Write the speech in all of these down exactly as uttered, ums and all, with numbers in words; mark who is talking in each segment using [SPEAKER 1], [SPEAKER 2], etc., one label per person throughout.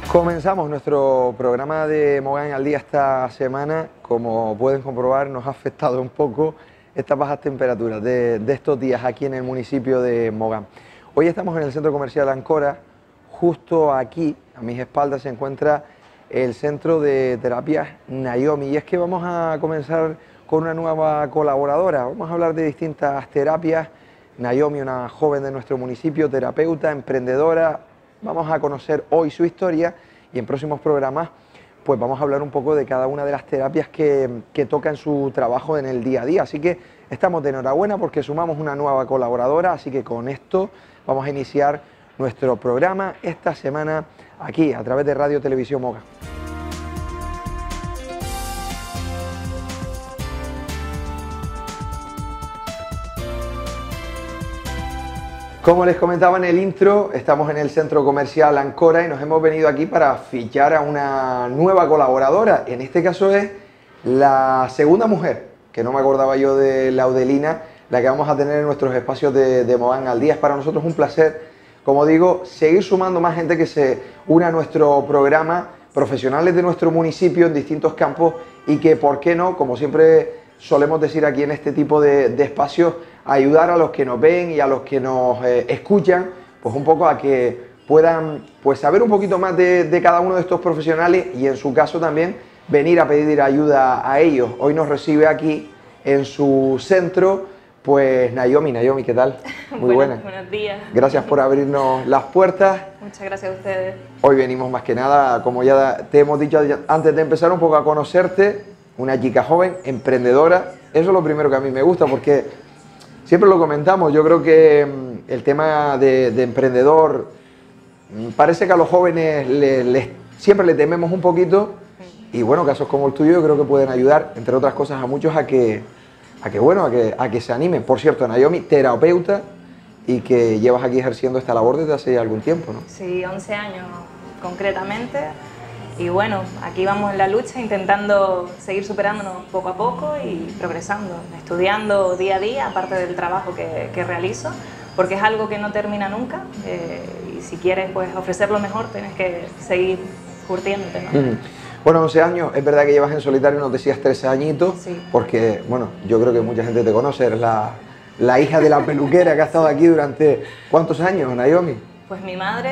[SPEAKER 1] Comenzamos nuestro programa de Mogán al Día esta semana. Como pueden comprobar, nos ha afectado un poco estas bajas temperaturas de, de estos días aquí en el municipio de Mogán. Hoy estamos en el centro comercial Ancora. Justo aquí, a mis espaldas, se encuentra el centro de terapias Naomi. Y es que vamos a comenzar con una nueva colaboradora. Vamos a hablar de distintas terapias. Naomi, una joven de nuestro municipio, terapeuta, emprendedora. Vamos a conocer hoy su historia y en próximos programas pues vamos a hablar un poco de cada una de las terapias que, que toca en su trabajo en el día a día. Así que estamos de enhorabuena porque sumamos una nueva colaboradora, así que con esto vamos a iniciar nuestro programa esta semana aquí a través de Radio Televisión Mogán. Como les comentaba en el intro, estamos en el centro comercial Ancora y nos hemos venido aquí para fichar a una nueva colaboradora. En este caso es la segunda mujer, que no me acordaba yo de Laudelina, la que vamos a tener en nuestros espacios de, de Mogán al Día. Es para nosotros un placer, como digo, seguir sumando más gente que se una a nuestro programa, profesionales de nuestro municipio en distintos campos y que, ¿por qué no?, como siempre solemos decir aquí en este tipo de, de espacios, ayudar a los que nos ven y a los que nos eh, escuchan, pues un poco a que puedan pues saber un poquito más de, de cada uno de estos profesionales y en su caso también venir a pedir ayuda a ellos. Hoy nos recibe aquí en su centro pues Naomi. Naomi, ¿qué tal? Muy buena.
[SPEAKER 2] Buenos días.
[SPEAKER 1] Gracias por abrirnos las puertas.
[SPEAKER 2] Muchas gracias a ustedes.
[SPEAKER 1] Hoy venimos más que nada, como ya te hemos dicho antes de empezar, un poco a conocerte, una chica joven, emprendedora. Eso es lo primero que a mí me gusta porque siempre lo comentamos, yo creo que mm, el tema de, de emprendedor, mm, parece que a los jóvenes le, le, siempre le tememos un poquito y bueno, casos como el tuyo yo creo que pueden ayudar, entre otras cosas, a muchos a que, a que, bueno, a que, a que se animen. Por cierto, Naomi, terapeuta y que llevas aquí ejerciendo esta labor desde hace algún tiempo, ¿no?
[SPEAKER 2] Sí, once años concretamente. Y bueno, aquí vamos en la lucha intentando seguir superándonos poco a poco y progresando, estudiando día a día, aparte del trabajo que, que realizo, porque es algo que no termina nunca eh, y si quieres pues, ofrecer lo mejor tienes que seguir curtiéndote, ¿no?
[SPEAKER 1] Mm. Bueno, once años, es verdad que llevas en solitario, nos decías trece añitos, sí. Porque, bueno, yo creo que mucha gente te conoce, eres la, la hija de la peluquera que ha estado aquí durante, ¿cuántos años, Naomi?
[SPEAKER 2] Pues mi madre...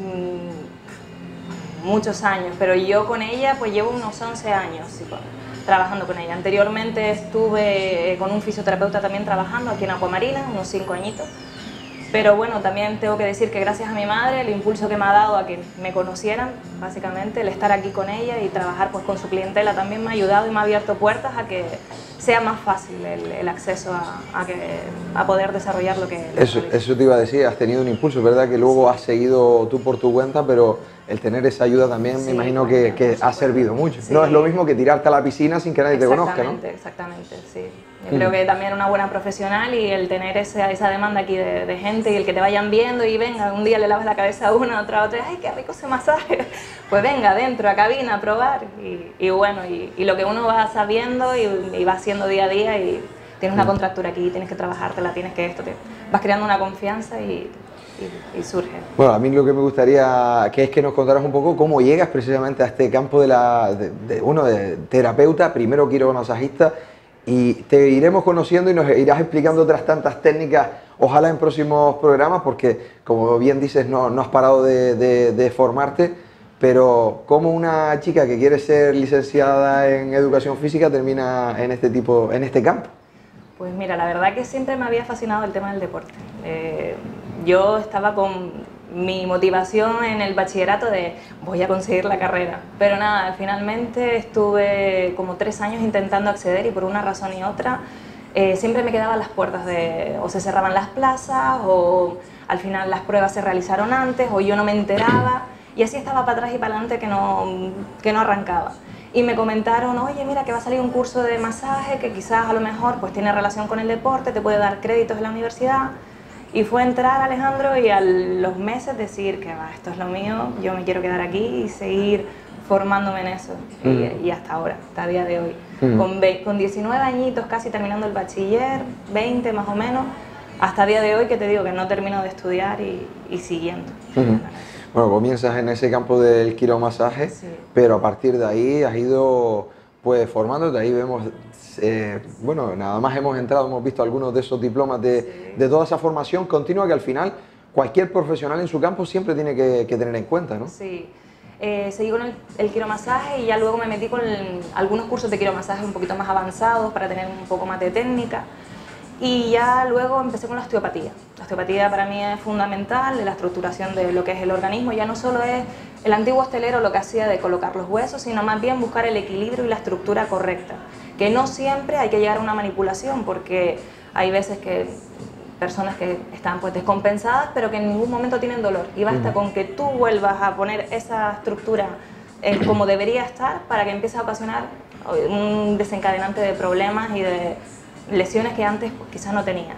[SPEAKER 2] muchos años, pero yo con ella pues llevo unos once años sí, trabajando con ella. Anteriormente estuve con un fisioterapeuta también trabajando aquí en Aguamarina, unos cinco añitos. Pero bueno, también tengo que decir que gracias a mi madre, el impulso que me ha dado a que me conocieran, básicamente, el estar aquí con ella y trabajar pues con su clientela también me ha ayudado y me ha abierto puertas a que sea más fácil el, el acceso a, a, que, a poder desarrollar lo que... Lo
[SPEAKER 1] eso, eso te iba a decir, has tenido un impulso, ¿verdad? Que luego has seguido tú por tu cuenta, pero el tener esa ayuda también sí, me imagino que, que ha servido mucho. Sí. No es lo mismo que tirarte a la piscina sin que nadie te conozca, ¿no?
[SPEAKER 2] Exactamente, exactamente, sí. Yo mm. creo que también una buena profesional y el tener esa, esa demanda aquí de, de gente y el que te vayan viendo y venga, un día le lavas la cabeza a una, otra a otra, ¡ay, qué rico ese masaje! Pues venga, adentro, a cabina, a probar. Y, y bueno, y, y lo que uno va sabiendo y, y va haciendo día a día y tienes una contractura aquí, tienes que trabajártela, tienes que esto, te, vas creando una confianza y... Y, y surge.
[SPEAKER 1] Bueno, a mí lo que me gustaría que es que nos contaras un poco cómo llegas precisamente a este campo de la de, de, uno de terapeuta, primero quiromasajista, y te iremos conociendo y nos irás explicando otras tantas técnicas, ojalá en próximos programas, porque como bien dices no, no has parado de, de, de formarte, pero cómo una chica que quiere ser licenciada en educación física termina en este tipo, en este campo.
[SPEAKER 2] Pues mira, la verdad que siempre me había fascinado el tema del deporte. Eh, yo estaba con mi motivación en el bachillerato de voy a conseguir la carrera, pero nada, finalmente estuve como tres años intentando acceder y por una razón y otra eh, siempre me quedaban las puertas de o se cerraban las plazas o al final las pruebas se realizaron antes o yo no me enteraba y así estaba para atrás y para adelante que no, que no arrancaba. Y me comentaron, oye, mira que va a salir un curso de masaje que quizás a lo mejor pues tiene relación con el deporte, te puede dar créditos en la universidad. Y fue entrar Alejandro y a los meses decir que va, esto es lo mío, yo me quiero quedar aquí y seguir formándome en eso. Mm. Y, y hasta ahora, hasta el día de hoy. Mm. Con, con diecinueve añitos, casi terminando el bachiller, veinte más o menos, hasta el día de hoy que te digo que no termino de estudiar y, y siguiendo.
[SPEAKER 1] Mm. Bueno, comienzas en ese campo del quiromasaje,
[SPEAKER 2] Sí.
[SPEAKER 1] pero a partir de ahí has ido pues formándote, ahí vemos, eh, bueno, nada más hemos entrado, hemos visto algunos de esos diplomas de,
[SPEAKER 2] Sí.
[SPEAKER 1] de toda esa formación continua que al final cualquier profesional en su campo siempre tiene que, que tener en cuenta, ¿no?
[SPEAKER 2] Sí. Eh, seguí con el, el quiromasaje y ya luego me metí con el- algunos cursos de quiromasaje un poquito más avanzados para tener un poco más de técnica. Y ya luego empecé con la osteopatía. La osteopatía para mí es fundamental, de la estructuración de lo que es el organismo. Ya no solo es el antiguo hostelero lo que hacía de colocar los huesos, sino más bien buscar el equilibrio y la estructura correcta. Que no siempre hay que llegar a una manipulación, porque hay veces que personas que están pues descompensadas, pero que en ningún momento tienen dolor. Y basta
[SPEAKER 1] Ujú.
[SPEAKER 2] con que tú vuelvas a poner esa estructura eh, como debería estar para que empiece a ocasionar un desencadenante de problemas y de lesiones que antes pues, quizás no tenía.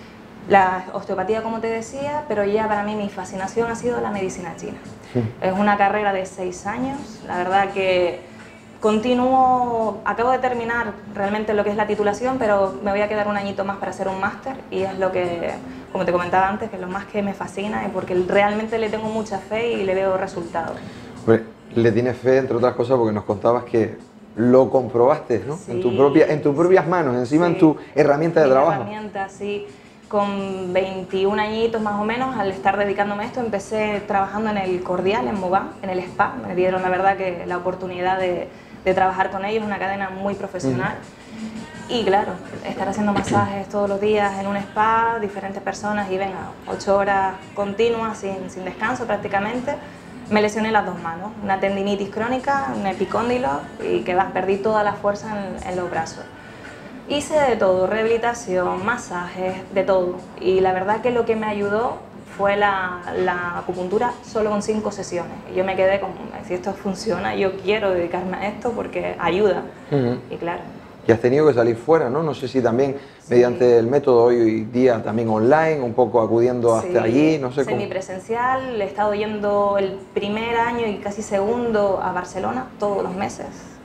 [SPEAKER 2] La osteopatía, como te decía, pero ya para mí mi fascinación ha sido la medicina china. Es una carrera de seis años, la verdad que continúo, acabo de terminar realmente lo que es la titulación, pero me voy a quedar un añito más para hacer un máster y es lo que, como te comentaba antes, que es lo más que me fascina y porque realmente le tengo mucha fe y le veo resultados.
[SPEAKER 1] Pues, le tienes fe, entre otras cosas, porque nos contabas que lo comprobaste, ¿no?
[SPEAKER 2] Sí,
[SPEAKER 1] en, tu propia, en tus propias
[SPEAKER 2] sí,
[SPEAKER 1] manos, encima
[SPEAKER 2] sí.
[SPEAKER 1] en tu herramienta de
[SPEAKER 2] Mi
[SPEAKER 1] trabajo.
[SPEAKER 2] herramienta, sí. Con veintiún añitos más o menos, al estar dedicándome a esto, empecé trabajando en el Cordial, en Mogán, en el spa. Me dieron, la verdad, que la oportunidad de, de trabajar con ellos, una cadena muy profesional. Uh-huh. Y claro, estar haciendo masajes todos los días en un spa, diferentes personas, y venga, ocho horas continuas, sin, sin descanso prácticamente. Me lesioné las dos manos, una tendinitis crónica, un epicóndilo, y que perdí toda la fuerza en, en los brazos. Hice de todo, rehabilitación, masajes, de todo. Y la verdad que lo que me ayudó fue la, la acupuntura solo con cinco sesiones. Y yo me quedé como, si esto funciona, yo quiero dedicarme a esto porque ayuda. Uh-huh. Y claro.
[SPEAKER 1] Y has tenido que salir fuera, ¿no? No sé si también sí. mediante el método hoy día también online, un poco acudiendo hasta sí. allí, no sé cómo.
[SPEAKER 2] Semipresencial, he estado yendo el primer año y casi segundo a Barcelona todos los meses.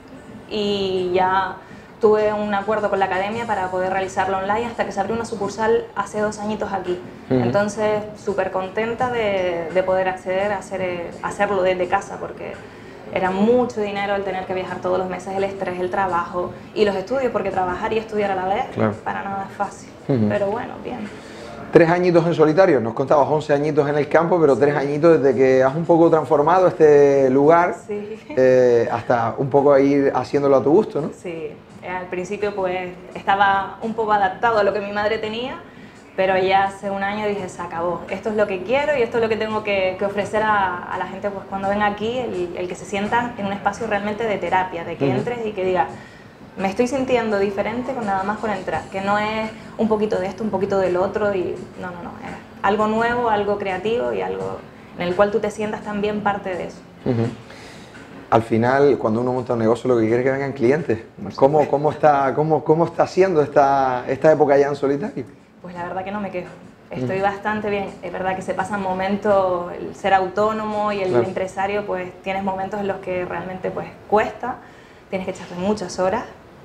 [SPEAKER 2] Y ya tuve un acuerdo con la academia para poder realizarlo online hasta que se abrió una sucursal hace dos añitos aquí. Uh-huh. Entonces, súper contenta de, de poder acceder a hacer, a hacerlo desde casa, porque era mucho dinero el tener que viajar todos los meses, el estrés, el trabajo y los estudios, porque trabajar y estudiar a la vez, claro. para nada es fácil. Uh-huh. Pero bueno, bien.
[SPEAKER 1] Tres añitos en solitario, nos contabas once añitos en el campo, pero sí. tres añitos desde que has un poco transformado este lugar
[SPEAKER 2] sí.
[SPEAKER 1] eh, hasta un poco ir haciéndolo a tu gusto, ¿no?
[SPEAKER 2] Sí, al principio pues estaba un poco adaptado a lo que mi madre tenía, pero ya hace un año dije, se acabó, esto es lo que quiero y esto es lo que tengo que, que ofrecer a, a la gente pues cuando venga aquí, el, el que se sientan en un espacio realmente de terapia, de que uh-huh. entres y que diga, me estoy sintiendo diferente con nada más con entrar, que no es un poquito de esto, un poquito del otro, y no, no, no, es algo nuevo, algo creativo y algo en el cual tú te sientas también parte de eso.
[SPEAKER 1] Uh-huh. Al final, cuando uno monta un negocio, lo que quiere es que vengan clientes. ¿Cómo, cómo, está, cómo, cómo está siendo esta, esta época ya en solitario?
[SPEAKER 2] Pues la verdad que no me quejo. Estoy uh-huh. bastante bien. Es verdad que se pasan momentos, el ser autónomo y el claro. empresario, pues tienes momentos en los que realmente pues cuesta, tienes que echarte muchas horas.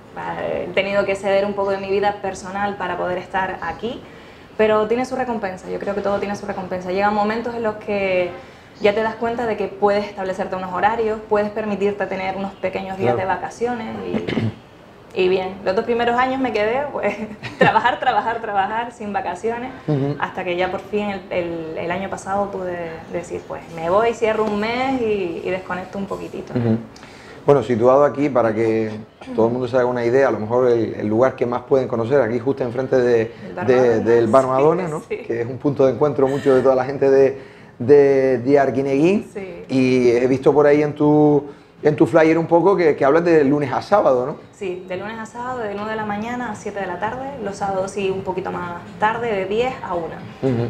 [SPEAKER 2] He tenido que ceder un poco de mi vida personal para poder estar aquí, pero tiene su recompensa. Yo creo que todo tiene su recompensa. Llegan momentos en los que ya te das cuenta de que puedes establecerte unos horarios, puedes permitirte tener unos pequeños días claro. de vacaciones y, y bien. Los dos primeros años me quedé, pues, trabajar, trabajar, trabajar, sin vacaciones, uh-huh. hasta que ya por fin el, el, el año pasado pude decir, pues me voy, cierro un mes y, y desconecto un poquitito.
[SPEAKER 1] Uh-huh. Bueno, situado aquí, para que todo el mundo se haga una idea, a lo mejor el, el lugar que más pueden conocer, aquí justo enfrente de, de, del Bar Madonna, ¿no?
[SPEAKER 2] Sí.
[SPEAKER 1] Que es un punto de encuentro mucho de toda la gente de, de, de Arguineguín.
[SPEAKER 2] Sí.
[SPEAKER 1] Y he visto por ahí en tu, en tu flyer un poco que, que hablas de lunes a sábado, ¿no?
[SPEAKER 2] Sí, de lunes a sábado, de nueve de la mañana a siete de la tarde, los sábados sí un poquito más tarde, de diez a una.
[SPEAKER 1] Uh-huh.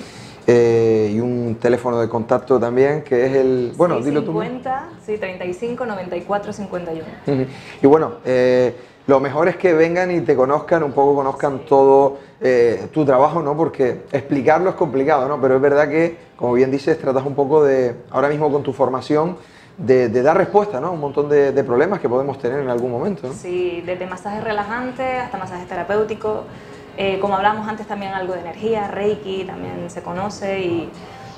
[SPEAKER 1] Eh, y un teléfono de contacto también, que es el... Bueno,
[SPEAKER 2] sí,
[SPEAKER 1] dilo tú.
[SPEAKER 2] cincuenta, sí, treinta y cinco, noventa y cuatro, cincuenta y uno.
[SPEAKER 1] Uh-huh. Y bueno, eh, lo mejor es que vengan y te conozcan, un poco conozcan sí. todo eh, tu trabajo, ¿no? Porque explicarlo es complicado, ¿no? Pero es verdad que, como bien dices, tratas un poco de, ahora mismo con tu formación, de, de dar respuesta, ¿no? A un montón de, de problemas que podemos tener en algún momento, ¿no?
[SPEAKER 2] Sí, desde masajes relajantes hasta masajes terapéuticos. Eh, como hablábamos antes, también algo de energía, Reiki también se conoce y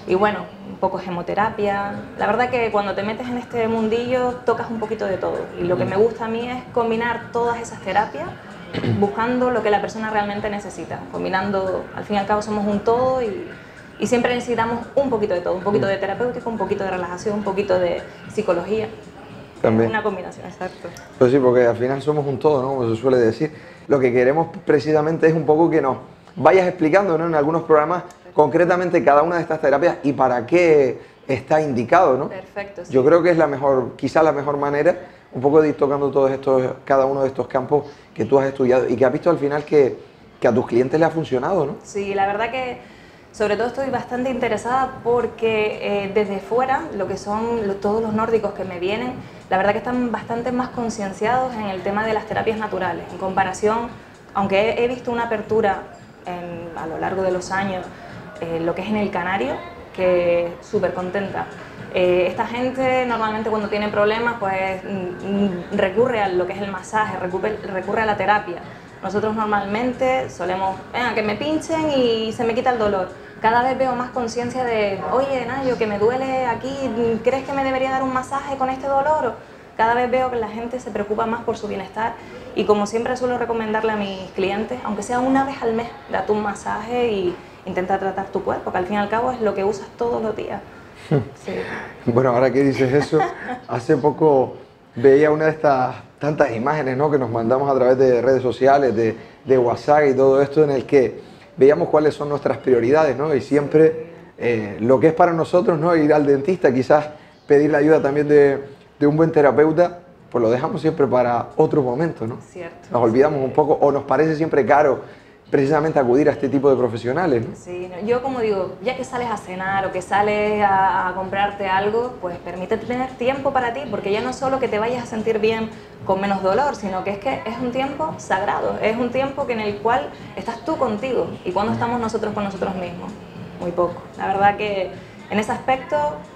[SPEAKER 2] y bueno, un poco gemoterapia. La verdad que cuando te metes en este mundillo tocas un poquito de todo, y lo que me gusta a mí es combinar todas esas terapias buscando lo que la persona realmente necesita, combinando, al fin y al cabo somos un todo y, y siempre necesitamos un poquito de todo, un poquito de terapéutico, un poquito de relajación, un poquito de psicología.
[SPEAKER 1] También.
[SPEAKER 2] Una combinación, exacto.
[SPEAKER 1] Pues sí, porque al final somos un todo, ¿no? Como se suele decir. Lo que queremos precisamente es un poco que nos vayas explicando, ¿no? En algunos programas concretamente cada una de estas terapias y para qué está indicado, ¿no?
[SPEAKER 2] Perfecto, sí.
[SPEAKER 1] Yo creo que es la mejor, quizás la mejor manera, un poco de ir tocando todos estos, cada uno de estos campos que tú has estudiado y que has visto al final que, que a tus clientes les ha funcionado, ¿no?
[SPEAKER 2] Sí, la verdad que sobre todo estoy bastante interesada porque eh, desde fuera, lo que son lo, todos los nórdicos que me vienen, la verdad que están bastante más concienciados en el tema de las terapias naturales, en comparación, aunque he, he visto una apertura en, a lo largo de los años, eh, lo que es en el Canario, que súper contenta. Eh, esta gente normalmente cuando tiene problemas pues mm, recurre a lo que es el masaje, recurre, recurre a la terapia. Nosotros normalmente solemos, venga, que me pinchen y se me quita el dolor. Cada vez veo más conciencia de, oye, Nayo, que me duele aquí, ¿crees que me debería dar un masaje con este dolor? Cada vez veo que la gente se preocupa más por su bienestar y como siempre suelo recomendarle a mis clientes, aunque sea una vez al mes, date un masaje y intenta tratar tu cuerpo, que al fin y al cabo es lo que usas todos los días. Sí.
[SPEAKER 1] Bueno, ahora que dices eso, hace poco veía una de estas tantas imágenes, ¿no?, que nos mandamos a través de redes sociales, de, de WhatsApp y todo esto, en el que veíamos cuáles son nuestras prioridades, ¿no? Y siempre eh, lo que es para nosotros, ¿no?, ir al dentista, quizás pedir la ayuda también de, de un buen terapeuta, pues lo dejamos siempre para otro momento, ¿no?
[SPEAKER 2] Cierto.
[SPEAKER 1] Nos olvidamos
[SPEAKER 2] Sí.
[SPEAKER 1] un poco o nos parece siempre caro precisamente acudir a este tipo de profesionales, ¿no?
[SPEAKER 2] Sí, no, yo como digo, ya que sales a cenar o que sales a, a comprarte algo, pues permítete tener tiempo para ti, porque ya no solo que te vayas a sentir bien con menos dolor, sino que es que es un tiempo sagrado, es un tiempo que en el cual estás tú contigo. ¿Y cuando estamos nosotros con nosotros mismos? Muy poco. La verdad que en ese aspecto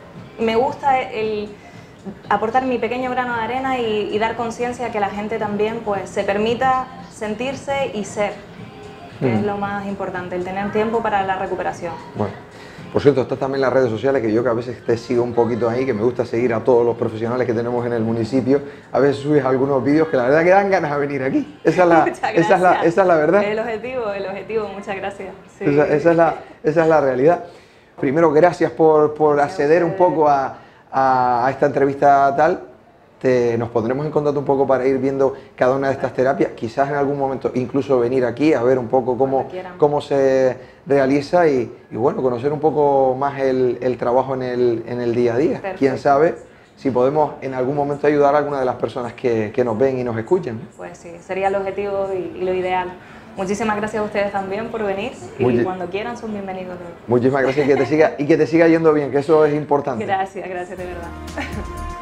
[SPEAKER 2] me gusta el aportar mi pequeño grano de arena y, y dar conciencia a que la gente también pues se permita sentirse y ser, que mm. es lo más importante, el tener tiempo para la recuperación.
[SPEAKER 1] Bueno, por cierto, estás también en las redes sociales, que yo que a veces te sigo un poquito ahí, que me gusta seguir a todos los profesionales que tenemos en el municipio. A veces subes algunos vídeos que la verdad que dan ganas de venir aquí. Esa es la, esa es la, esa es la verdad.
[SPEAKER 2] El objetivo, el objetivo, muchas gracias. Sí.
[SPEAKER 1] Esa, esa, es la, esa es la realidad. Primero, gracias por, por acceder un poco a, a, a esta entrevista tal. Te, nos pondremos en contacto un poco para ir viendo cada una de estas terapias, quizás en algún momento incluso venir aquí a ver un poco cómo, cómo se realiza y, y bueno, conocer un poco más el, el trabajo en el, en el día a día. Perfecto. Quién sabe si podemos en algún momento ayudar a alguna de las personas que, que nos ven y nos escuchen.
[SPEAKER 2] Pues sí, sería el objetivo y, y lo ideal. Muchísimas gracias a ustedes también por venir y
[SPEAKER 1] Muy
[SPEAKER 2] cuando quieran son bienvenidos.
[SPEAKER 1] Muchísimas gracias y que te siga, y que te siga yendo bien, que eso es importante.
[SPEAKER 2] Gracias, gracias de verdad.